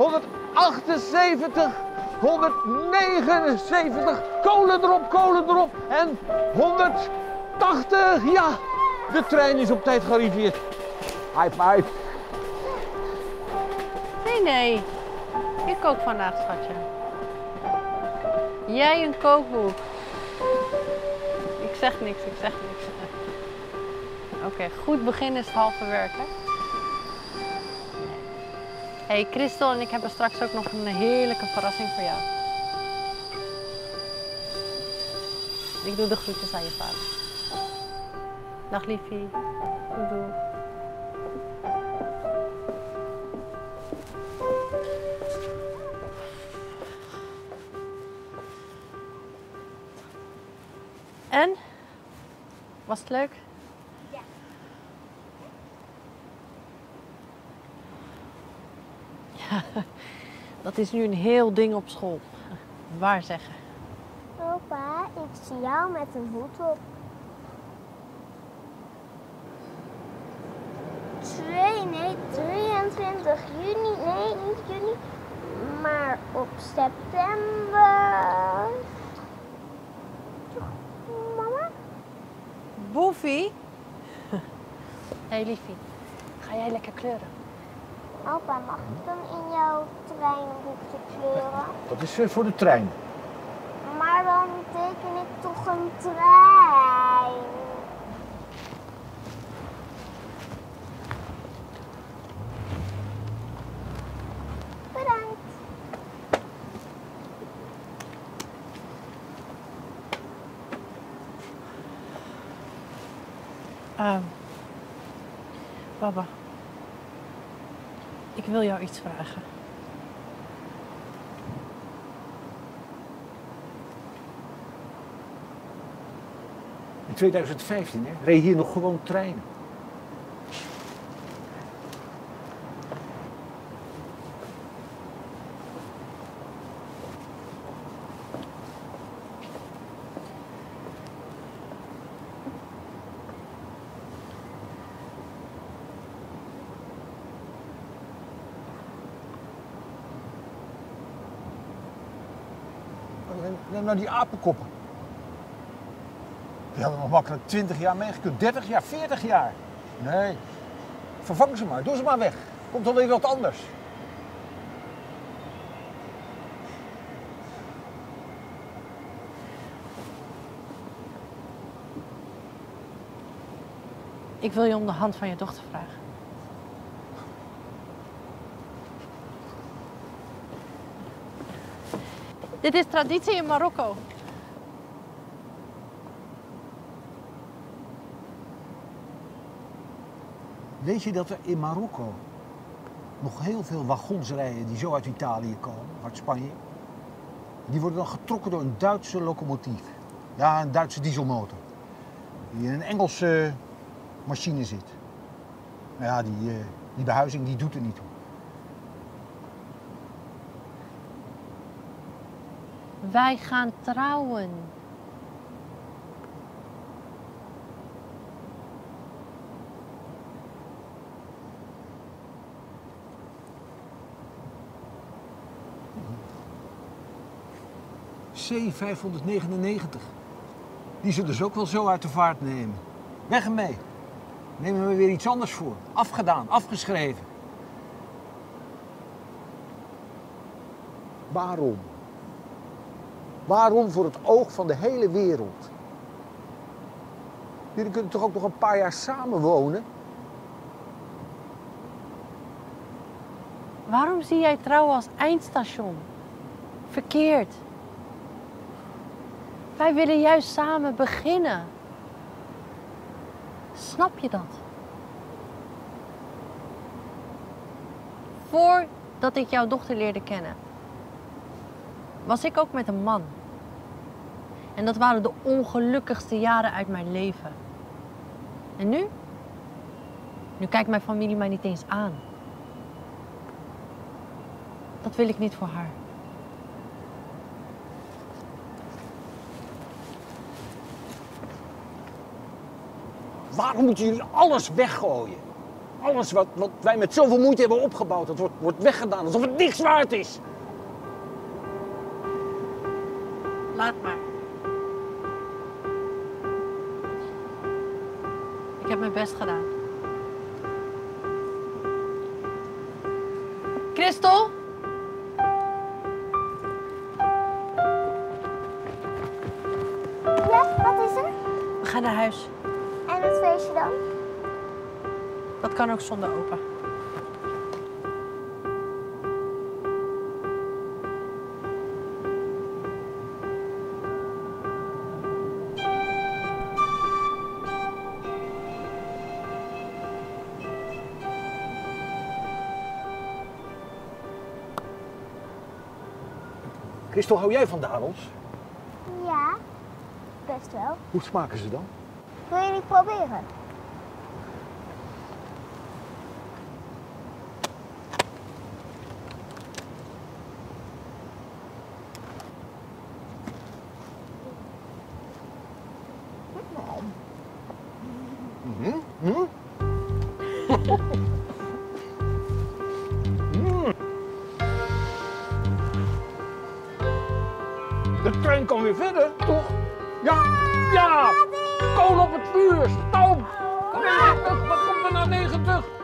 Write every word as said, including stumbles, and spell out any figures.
honderdachtenzeventig, honderdnegenenzeventig, kolen erop, kolen erop en honderdtachtig. Ja, de trein is op tijd gearriveerd. High five. Nee, nee. Ik kook vandaag, schatje. Jij een kookboek. Ik zeg niks, ik zeg niks. Oké, okay, goed begin is het halve werk, hè? Hey, Christel en ik hebben straks ook nog een heerlijke verrassing voor jou. Ik doe de groetjes aan je vader. Dag liefie. Doei doei. En? Was het leuk? Ja. Ja, dat is nu een heel ding op school. Waar zeggen? Papa, ik zie jou met een hoed op. Twee, nee, drieëntwintig juni, nee, niet juni, maar op september. Mama? Boefie? Hé hey, liefie, ga jij lekker kleuren? Opa, mag ik dan in jouw treinboekje kleuren? Dat is uh, voor de trein. Maar dan teken ik toch een trein. Bedankt. Uh, Baba, ik wil jou iets vragen. In tweeduizend vijftien hè, reed hier nog gewoon treinen. Neem nou die apenkoppen. Die hadden nog makkelijk twintig jaar meegekund, dertig jaar, veertig jaar. Nee, vervang ze maar, doe ze maar weg. Komt alweer wat anders. Ik wil je om de hand van je dochter vragen. Dit is traditie in Marokko. Weet je dat er in Marokko nog heel veel wagons rijden die zo uit Italië komen, uit Spanje? Die worden dan getrokken door een Duitse locomotief. Ja, een Duitse dieselmotor. Die in een Engelse machine zit. Nou ja, die, uh, die behuizing die doet er niet toe. Wij gaan trouwen. C vijfhonderdnegenennegentig. Die zullen ze ook wel zo uit de vaart nemen. Weg ermee. Nemen we weer iets anders voor. Afgedaan, afgeschreven. Waarom? Waarom voor het oog van de hele wereld? Jullie kunnen toch ook nog een paar jaar samenwonen? Waarom zie jij trouwen als eindstation? Verkeerd. Wij willen juist samen beginnen. Snap je dat? Voordat ik jouw dochter leerde kennen, was ik ook met een man. En dat waren de ongelukkigste jaren uit mijn leven. En nu? Nu kijkt mijn familie mij niet eens aan. Dat wil ik niet voor haar. Waarom moeten jullie alles weggooien? Alles wat, wat wij met zoveel moeite hebben opgebouwd, dat wordt, wordt weggedaan alsof het niks waard is. Laat maar. Ik heb mijn best gedaan. Christel? Ja, wat is er? We gaan naar huis. En het feestje dan? Dat kan ook zonder opa. Christel, hou jij van dadels? Ja, best wel. Hoe smaken ze dan? Wil je die proberen? Mhm. Mhm. Mm. De trein kan weer verder, toch? Ja, ja! Kool op het vuur, stoom! Kom maar, wat komt er nou negentig?